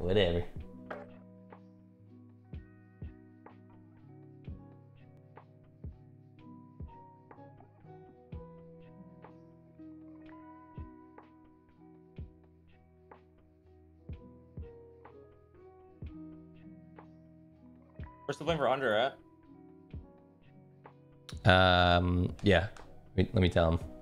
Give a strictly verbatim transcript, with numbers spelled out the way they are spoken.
Whatever. We're still playing for under, right? Um, yeah. Let me, let me tell him.